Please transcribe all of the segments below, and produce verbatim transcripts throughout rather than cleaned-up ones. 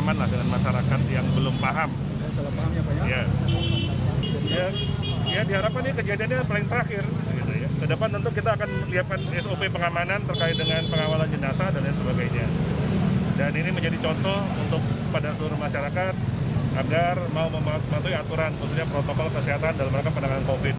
pemahaman lah dengan masyarakat yang belum paham. Ya, salah pahamnya banyak. Ya. Ya, ya diharapkan ini kejadiannya paling terakhir. Gitu ya. Ke depan tentu kita akan menyiapkan S O P pengamanan terkait dengan pengawalan jenazah dan lain sebagainya. Dan ini menjadi contoh untuk pada seluruh masyarakat agar mau mematuhi aturan, khususnya protokol kesehatan dalam rangka penanganan COVID.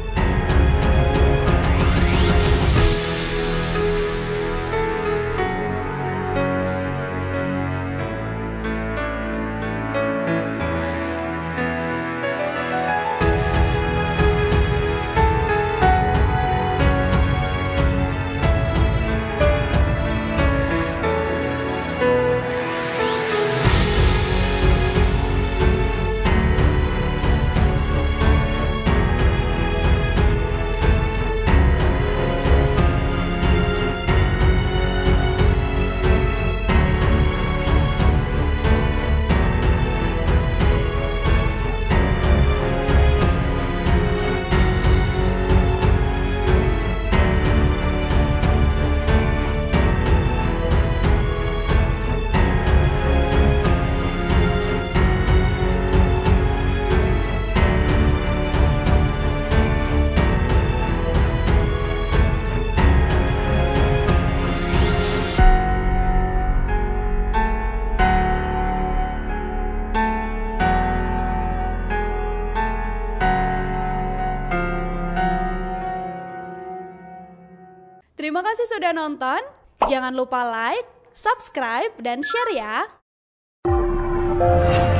Terima kasih sudah nonton. Jangan lupa like, subscribe, dan share ya.